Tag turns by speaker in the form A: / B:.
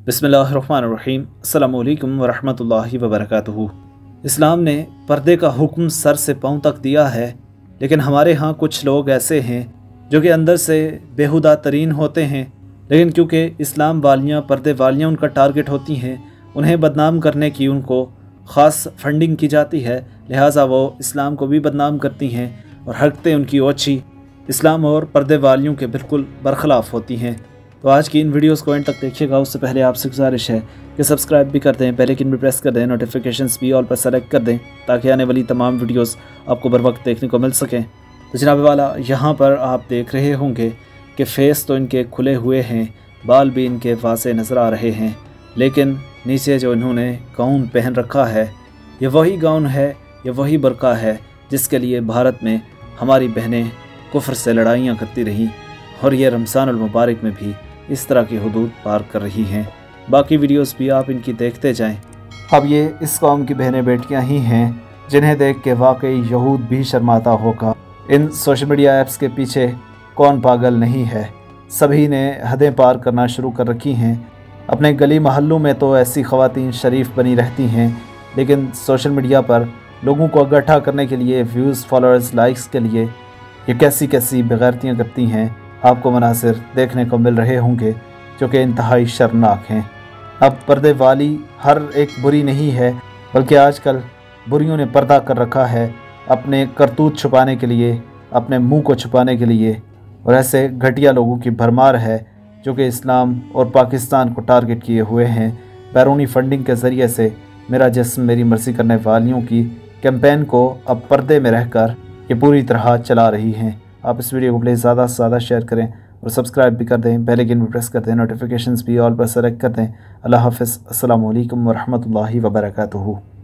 A: बिस्मिल्लाहिर्रहमानिर्रहीम। अस्सलामु अलैकुम वरहमतुल्लाहि वबरकातुहू। इस्लाम ने पर्दे का हुक्म सर से पाँव तक दिया है, लेकिन हमारे यहाँ कुछ लोग ऐसे हैं जो कि अंदर से बेहुदा तरीन होते हैं, लेकिन क्योंकि इस्लाम वालियाँ पर्दे वालियाँ उनका टारगेट होती हैं, उन्हें बदनाम करने की उनको ख़ास फंडिंग की जाती है, लिहाजा वो इस्लाम को भी बदनाम करती हैं और हरकतें उनकी ओछी इस्लाम और पर्दे वालियों के बिल्कुल बरखिलाफ़ होती हैं। तो आज की इन वीडियोस को एंड तक देखिएगा। उससे पहले आपसे गुजारिश है कि सब्सक्राइब भी कर दें, बेल आइकन भी प्रेस कर दें, नोटिफिकेशंस भी ऑल पर सेलेक्ट कर दें ताकि आने वाली तमाम वीडियोस आपको बर वक्त देखने को मिल सकें। तो जनाब वाला, यहाँ पर आप देख रहे होंगे कि फेस तो इनके खुले हुए हैं, बाल भी इनके वासे नज़र आ रहे हैं, लेकिन नीचे जो इन्होंने गाउन पहन रखा है, ये वही गाउन है, ये वही बरका है जिसके लिए भारत में हमारी बहनें कुफ्र से लड़ाइयाँ करती रहीं और ये रमज़ानुल मुबारक में भी इस तरह की हुदूद पार कर रही हैं। बाकी वीडियोस भी आप इनकी देखते जाएं। अब ये इस कौम की बहनें बेटियां ही हैं जिन्हें देख के वाकई यहूद भी शर्माता होगा। इन सोशल मीडिया ऐप्स के पीछे कौन पागल नहीं है, सभी ने हदें पार करना शुरू कर रखी हैं। अपने गली महल्लों में तो ऐसी ख़वातीन शरीफ बनी रहती हैं, लेकिन सोशल मीडिया पर लोगों को इकट्ठा करने के लिए, व्यूज़, फॉलोअर्स, लाइक्स के लिए ये कैसी कैसी बेगैरतियाँ करती हैं आपको मनासिर देखने को मिल रहे होंगे जो कि इंतहाई शर्मनाक हैं। अब पर्दे वाली हर एक बुरी नहीं है, बल्कि आजकल बुरियों ने पर्दा कर रखा है अपने करतूत छुपाने के लिए, अपने मुंह को छुपाने के लिए, और ऐसे घटिया लोगों की भरमार है जो कि इस्लाम और पाकिस्तान को टारगेट किए हुए हैं। बैरूनी फंडिंग के ज़रिए से मेरा जिस्म मेरी मर्ज़ी करने वालियों की कैंपेन को अब पर्दे में रहकर ये पूरी तरह चला रही हैं। आप इस वीडियो को प्लीज़ ज़्यादा से ज़्यादा शेयर करें और सब्सक्राइब भी कर दें, बेल आइकन भी प्रेस कर दें, नोटिफिकेशंस भी ऑल पर सेलेक्ट कर दें। अल्लाह हाफ़िज़। अस्सलामु अलैकुम वरहमतुल्लाहि वबरकातुहू।